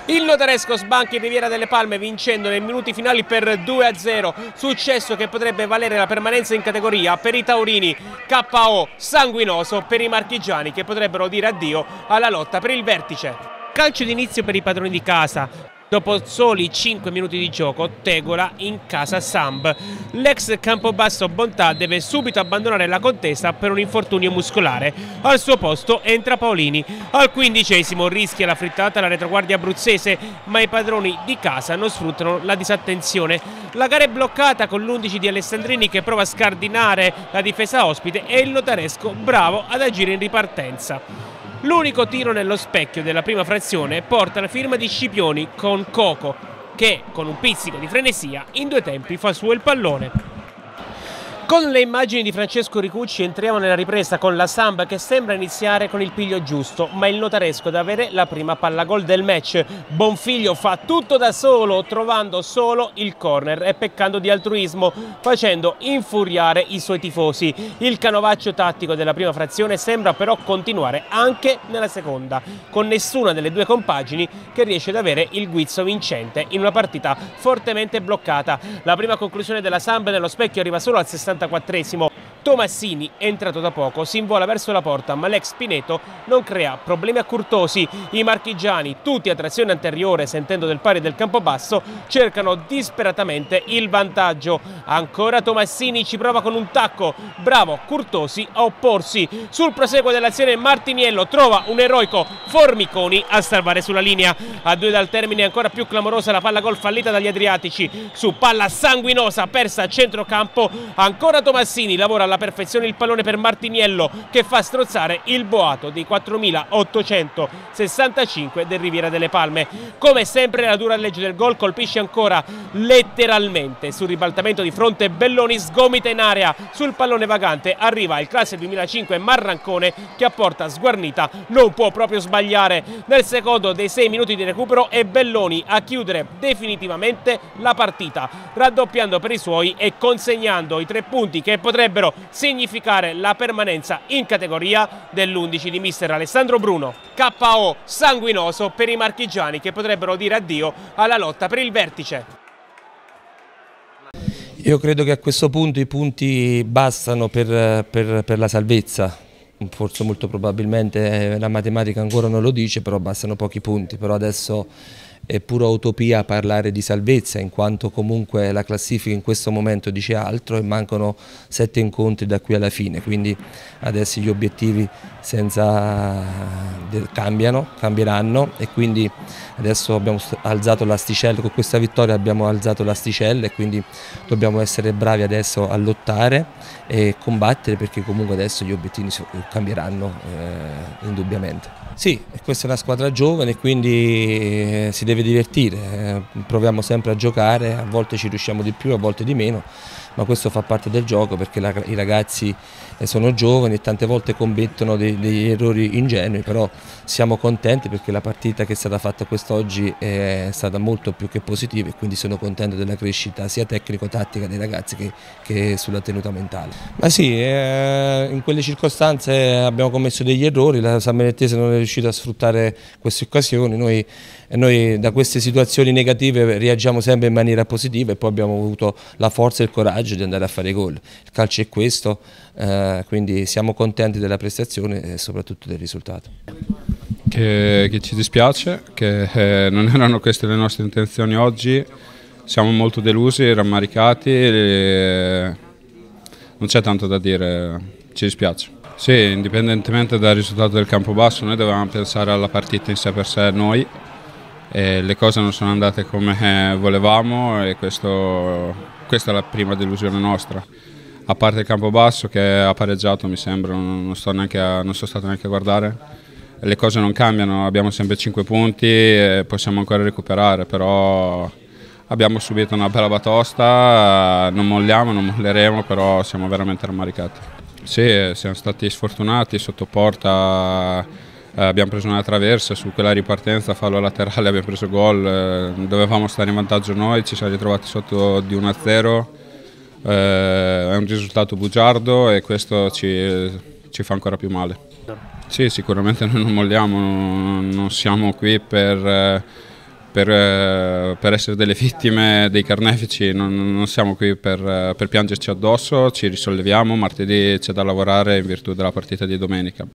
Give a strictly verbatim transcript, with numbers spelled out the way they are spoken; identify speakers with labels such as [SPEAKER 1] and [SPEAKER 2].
[SPEAKER 1] Il Notaresco sbanca in Riviera delle Palme vincendo nei minuti finali per due a zero, successo che potrebbe valere la permanenza in categoria per i taurini. K O sanguinoso per i marchigiani che potrebbero dire addio alla lotta per il vertice. Calcio d'inizio per i padroni di casa. Dopo soli cinque minuti di gioco, Tegola in casa Samb. L'ex Campobasso Bontà deve subito abbandonare la contesa per un infortunio muscolare. Al suo posto entra Paolini. Al quindicesimo rischia la frittata la retroguardia abruzzese, ma i padroni di casa non sfruttano la disattenzione. La gara è bloccata con l'undici di Alessandrini che prova a scardinare la difesa ospite e il Notaresco bravo ad agire in ripartenza. L'unico tiro nello specchio della prima frazione porta la firma di Scipioni con Coco, che con un pizzico di frenesia in due tempi fa suo il pallone. Con le immagini di Francesco Ricucci entriamo nella ripresa con la Samb che sembra iniziare con il piglio giusto, ma il Notaresco ad avere la prima palla gol del match. Bonfiglio fa tutto da solo, trovando solo il corner e peccando di altruismo, facendo infuriare i suoi tifosi. Il canovaccio tattico della prima frazione sembra però continuare anche nella seconda, con nessuna delle due compagini che riesce ad avere il guizzo vincente in una partita fortemente bloccata. La prima conclusione della Samb nello specchio arriva solo al sessantaquattresimo. Tomassini, entrato da poco, si invola verso la porta, ma l'ex Pineto non crea problemi a Curtosi. I marchigiani, tutti a trazione anteriore, sentendo del pari del Campobasso, cercano disperatamente il vantaggio. Ancora Tomassini ci prova con un tacco, bravo Curtosi a opporsi. Sul proseguo dell'azione Martiniello trova un eroico Formiconi a salvare sulla linea. A due dal termine ancora più clamorosa la palla gol fallita dagli adriatici. Su palla sanguinosa persa a centrocampo, ancora Tomassini lavora alla perfezione il pallone per Martiniello che fa strozzare il boato dei quattromilaottocentosessantacinque del Riviera delle Palme. Come sempre la dura legge del gol colpisce ancora letteralmente sul ribaltamento di fronte. Belloni sgomita in area, sul pallone vagante arriva il classe duemilacinque Marrancone che a porta sguarnita non può proprio sbagliare. Nel secondo dei sei minuti di recupero è Belloni a chiudere definitivamente la partita, raddoppiando per i suoi e consegnando i tre punti che potrebbero significare la permanenza in categoria dell'undici di mister Alessandro Bruno. K O sanguinoso per i marchigiani che potrebbero dire addio alla lotta per il vertice.
[SPEAKER 2] Io credo che a questo punto i punti bastano per, per, per la salvezza. Forse molto probabilmente la matematica ancora non lo dice, però bastano pochi punti. Però adesso è pura utopia parlare di salvezza, in quanto comunque la classifica in questo momento dice altro e mancano sette incontri da qui alla fine, quindi adesso gli obiettivi senza... cambiano, cambieranno e quindi adesso abbiamo alzato l'asticella, con questa vittoria abbiamo alzato l'asticella e quindi dobbiamo essere bravi adesso a lottare e combattere, perché comunque adesso gli obiettivi cambieranno eh, indubbiamente. Sì, questa è una squadra giovane e quindi si deve divertire, proviamo sempre a giocare, a volte ci riusciamo di più, a volte di meno, ma questo fa parte del gioco perché la, i ragazzi sono giovani e tante volte commettono dei, degli errori ingenui, però siamo contenti perché la partita che è stata fatta quest'oggi è stata molto più che positiva e quindi sono contento della crescita sia tecnico-tattica dei ragazzi che, che sulla tenuta mentale. Ma sì, eh, in quelle circostanze abbiamo commesso degli errori, la San Benettese non è riuscita a sfruttare queste occasioni, noi, noi da queste situazioni negative reagiamo sempre in maniera positiva e poi abbiamo avuto la forza e il coraggio di andare a fare gol. Il calcio è questo, eh, quindi siamo contenti della prestazione e soprattutto del risultato.
[SPEAKER 3] Che, che ci dispiace, che eh, non erano queste le nostre intenzioni oggi, siamo molto delusi, rammaricati, e non c'è tanto da dire, ci dispiace. Sì, indipendentemente dal risultato del Campobasso noi dovevamo pensare alla partita in sé per sé noi, e le cose non sono andate come volevamo e questo, questa è la prima delusione nostra. A parte il Campobasso che ha pareggiato, mi sembra, non, sto neanche a, non sono stato neanche a guardare, le cose non cambiano, abbiamo sempre cinque punti e possiamo ancora recuperare, però abbiamo subito una bella batosta, non molliamo, non molleremo, però siamo veramente rammaricati. Sì, siamo stati sfortunati, sotto porta eh, abbiamo preso una traversa, su quella ripartenza, fallo laterale, abbiamo preso gol, eh, dovevamo stare in vantaggio noi, ci siamo ritrovati sotto di uno a zero, eh, è un risultato bugiardo e questo ci, ci fa ancora più male. Sì, sicuramente noi non molliamo, non siamo qui per, per, eh, per essere delle vittime, dei carnefici, non, non siamo qui per, per piangerci addosso, ci risolleviamo, martedì c'è da lavorare in virtù della partita di domenica.